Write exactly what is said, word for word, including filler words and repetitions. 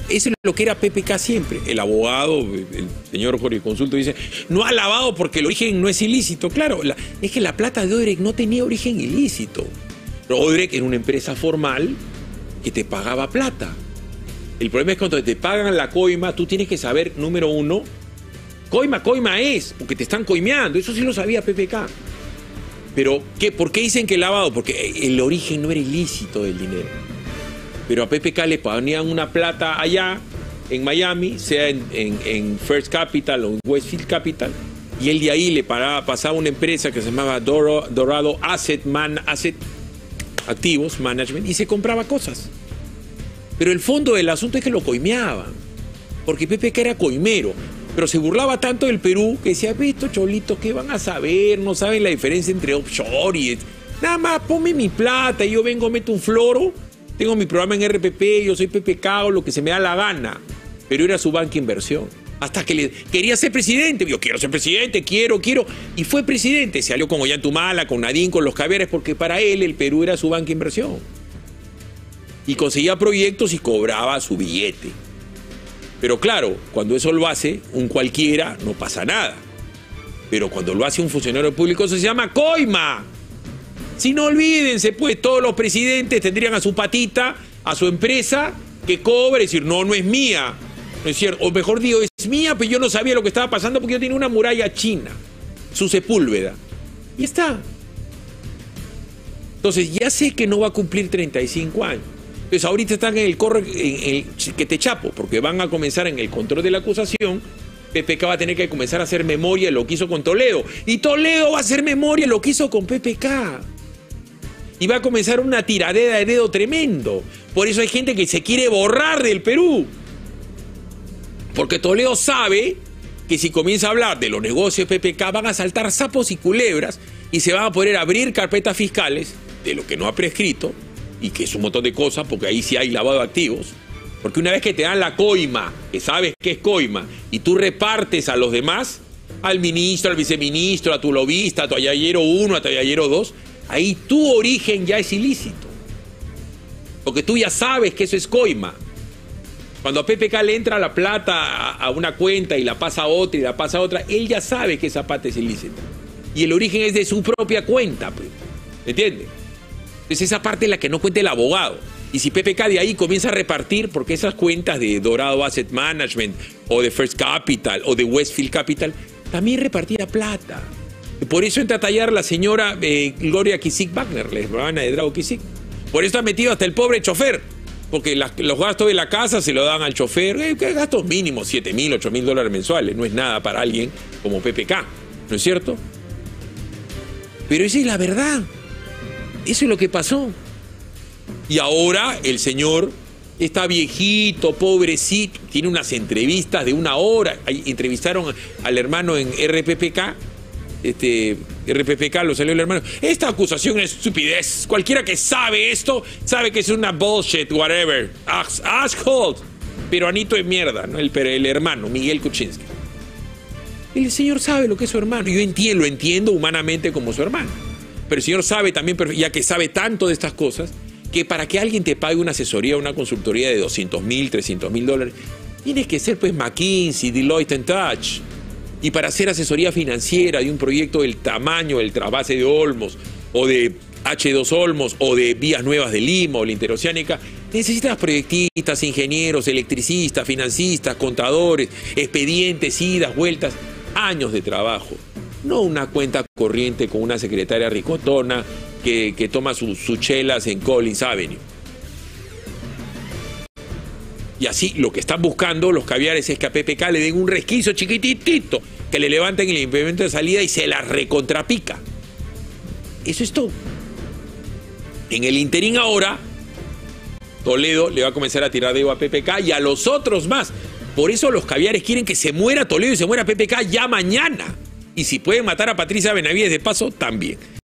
eso es lo que era P P K siempre. El abogado, el señor Jorge Consulto, dice, no ha lavado porque el origen no es ilícito. Claro, la, es que la plata de Odebrecht no tenía origen ilícito. Pero Odebrecht era una empresa formal que te pagaba plata. El problema es que cuando te pagan la coima, tú tienes que saber, número uno, coima, coima es, porque te están coimeando. Eso sí lo sabía P P K. Pero, ¿qué? ¿Por qué dicen que lavado? Porque el origen no era ilícito del dinero. Pero a P P K le ponían una plata allá, en Miami, sea en, en, en First Capital o en Westfield Capital, y él de ahí le paraba, pasaba una empresa que se llamaba Doro, Dorado Asset, Man, Asset Activos Management, y se compraba cosas. Pero el fondo del asunto es que lo coimeaban, porque P P K era coimero. Pero se burlaba tanto del Perú que decía, ve estos cholitos, ¿qué van a saber? No saben la diferencia entre offshore y... Nada más, ponme mi plata, yo vengo, meto un floro, tengo mi programa en R P P, yo soy P P K o lo que se me da la gana. Pero era su banca inversión. Hasta que le quería ser presidente. Yo quiero ser presidente, quiero, quiero. Y fue presidente. Se alió con Ollantumala, con Nadine, con los caviares, porque para él el Perú era su banca inversión. Y conseguía proyectos y cobraba su billete. Pero claro, cuando eso lo hace un cualquiera, no pasa nada. Pero cuando lo hace un funcionario público, eso se llama coima. Si no, olvídense, pues todos los presidentes tendrían a su patita, a su empresa, que cobre y decir, no, no es mía. No es cierto. O mejor digo, es mía, pero yo no sabía lo que estaba pasando porque yo tenía una muralla china, su Sepúlveda. Y está. Entonces, ya sé que no va a cumplir treinta y cinco años. Entonces ahorita están en el corre, en el que te chapo, porque van a comenzar en el control de la acusación. P P K va a tener que comenzar a hacer memoria de lo que hizo con Toledo. Y Toledo va a hacer memoria de lo que hizo con P P K. Y va a comenzar una tiradera de dedo tremendo. Por eso hay gente que se quiere borrar del Perú. Porque Toledo sabe que si comienza a hablar de los negocios de P P K van a saltar sapos y culebras y se van a poder abrir carpetas fiscales de lo que no ha prescrito. Y que es un montón de cosas, porque ahí sí hay lavado de activos. Porque una vez que te dan la coima, que sabes que es coima, y tú repartes a los demás, al ministro, al viceministro, a tu lobista, a tu ayayero uno, a tu ayayero dos, ahí tu origen ya es ilícito. Porque tú ya sabes que eso es coima. Cuando a P P K le entra la plata a una cuenta y la pasa a otra y la pasa a otra, él ya sabe que esa plata es ilícita. Y el origen es de su propia cuenta, pues. ¿Entiendes? Entonces esa parte es la que no cuenta el abogado. Y si P P K de ahí comienza a repartir, porque esas cuentas de Dorado Asset Management o de First Capital o de Westfield Capital también repartía plata. Y por eso entra a tallar la señora eh, Gloria Kisik Wagner, la hermana de Drago Kisik. Por eso ha metido hasta el pobre chofer, porque la, los gastos de la casa se lo dan al chofer. Eh, gastos mínimos, siete mil, ocho mil dólares mensuales. No es nada para alguien como P P K, ¿no es cierto? Pero esa es la verdad. Eso es lo que pasó. Y ahora el señor está viejito, pobrecito, tiene unas entrevistas de una hora. Entrevistaron al hermano en R P P K. Este, R P P K lo salió el hermano. Esta acusación es estupidez. Cualquiera que sabe esto, sabe que es una bullshit, whatever. Asshole. Peruanito de mierda, ¿no? El, el hermano, Miguel Kuczynski. El señor sabe lo que es su hermano. Yo entiendo, lo entiendo humanamente como su hermano. Pero el señor sabe también, ya que sabe tanto de estas cosas, que para que alguien te pague una asesoría, una consultoría de doscientos mil, trescientos mil dólares, tienes que ser pues McKinsey, Deloitte and Touch. Y para hacer asesoría financiera de un proyecto del tamaño del trasvase de Olmos, o de H dos Olmos, o de Vías Nuevas de Lima, o la Interoceánica, necesitas proyectistas, ingenieros, electricistas, financistas, contadores, expedientes, idas, vueltas, años de trabajo. No una cuenta corriente con una secretaria ricotona que, que toma sus su chelas en Collins Avenue. Y así lo que están buscando los caviares es que a P P K le den un resquicio chiquititito, que le levanten el implemento de salida y se la recontrapica. Eso es todo. En el interín ahora, Toledo le va a comenzar a tirar dedo a P P K y a los otros más. Por eso los caviares quieren que se muera Toledo y se muera P P K ya mañana. Y si pueden matar a Patricia Benavides de paso, también.